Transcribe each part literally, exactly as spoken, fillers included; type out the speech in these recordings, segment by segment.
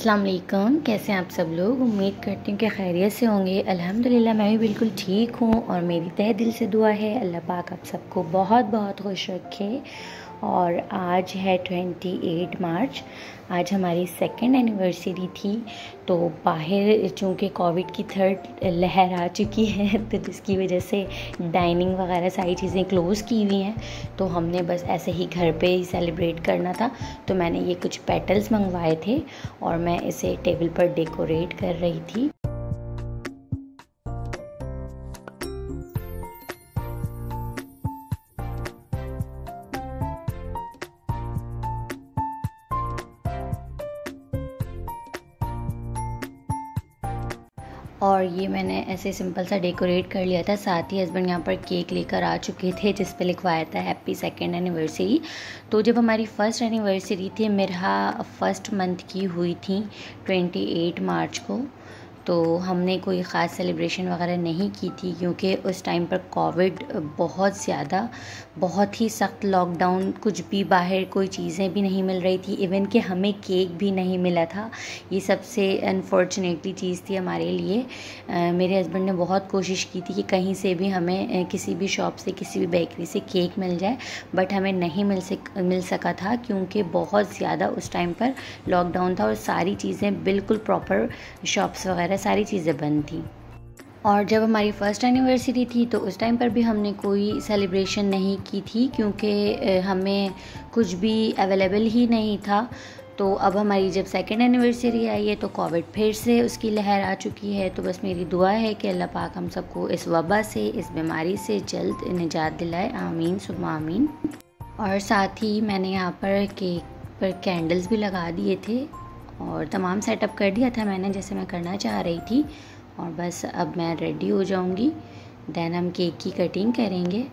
अस्सलाम वालेकुम। कैसे हैं आप सब लोग। उम्मीद करती हूँ कि खैरियत से होंगे। अल्हम्दुलिल्लाह मैं भी बिल्कुल ठीक हूँ और मेरी तहे दिल से दुआ है अल्लाह पाक आप सबको बहुत बहुत खुश रखे। और आज है अट्ठाईस मार्च। आज हमारी सेकंड एनिवर्सरी थी। तो बाहर चूँकि कोविड की थर्ड लहर आ चुकी है तो जिसकी वजह से डाइनिंग वगैरह सारी चीज़ें क्लोज़ की हुई हैं, तो हमने बस ऐसे ही घर पे ही सेलिब्रेट करना था। तो मैंने ये कुछ पेटल्स मंगवाए थे और मैं इसे टेबल पर डेकोरेट कर रही थी। और ये मैंने ऐसे सिंपल सा डेकोरेट कर लिया था। साथ ही हस्बैंड यहाँ पर केक लेकर आ चुके थे जिस पे लिखवाया था हैप्पी सेकेंड एनिवर्सरी। तो जब हमारी फ़र्स्ट एनिवर्सरी थी मेरा फर्स्ट मंथ की हुई थी अट्ठाईस मार्च को, तो हमने कोई ख़ास सेलिब्रेशन वगैरह नहीं की थी क्योंकि उस टाइम पर कोविड बहुत ज़्यादा बहुत ही सख्त लॉकडाउन, कुछ भी बाहर कोई चीज़ें भी नहीं मिल रही थी। इवन कि हमें केक भी नहीं मिला था। ये सबसे अनफॉर्चुनेटली चीज़ थी हमारे लिए। आ, मेरे हस्बैंड ने बहुत कोशिश की थी कि कहीं से भी हमें किसी भी शॉप से किसी भी बेकरी से केक मिल जाए, बट हमें नहीं मिल सक मिल सका था क्योंकि बहुत ज़्यादा उस टाइम पर लॉकडाउन था और सारी चीज़ें बिल्कुल प्रॉपर शॉप्स वगैरह सारी चीज़ें बंद थी। और जब हमारी फ़र्स्ट एनिवर्सरी थी तो उस टाइम पर भी हमने कोई सेलिब्रेशन नहीं की थी क्योंकि हमें कुछ भी अवेलेबल ही नहीं था। तो अब हमारी जब सेकेंड एनिवर्सरी आई है तो कोविड फिर से उसकी लहर आ चुकी है। तो बस मेरी दुआ है कि अल्लाह पाक हम सबको इस वबा से, इस बीमारी से जल्द निजात दिलाए। आमीन सुम्मा आमीन। और साथ ही मैंने यहाँ पर केक पर कैंडल्स भी लगा दिए थे और तमाम सेटअप कर दिया था मैंने जैसे मैं करना चाह रही थी। और बस अब मैं रेडी हो जाऊंगी, देन हम केक की कटिंग करेंगे।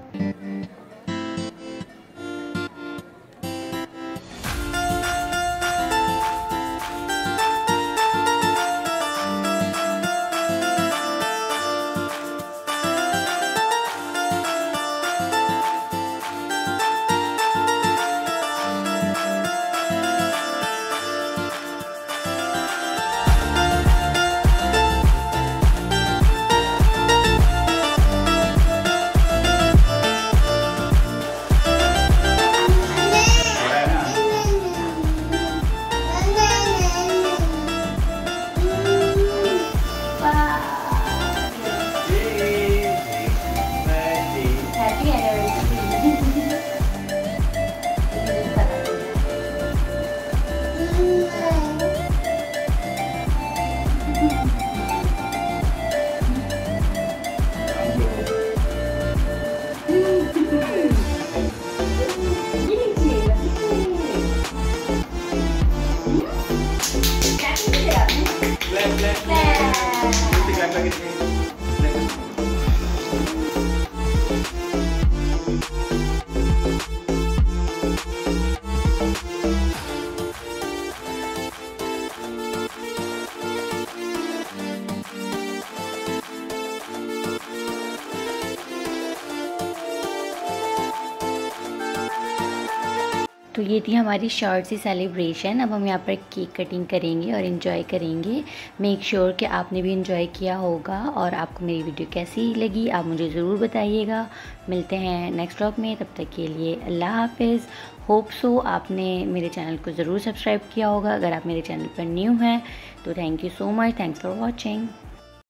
तो ये थी हमारी शॉर्ट सी सेलिब्रेशन। अब हम यहाँ पर केक कटिंग करेंगे और इन्जॉय करेंगे। मेक श्योर कि आपने भी इन्जॉय किया होगा। और आपको मेरी वीडियो कैसी लगी आप मुझे ज़रूर बताइएगा। मिलते हैं नेक्स्ट व्लॉग में, तब तक के लिए अल्लाह हाफिज़। होप सो आपने मेरे चैनल को ज़रूर सब्सक्राइब किया होगा। अगर आप मेरे चैनल पर न्यू हैं तो thank you so much, thanks for watching.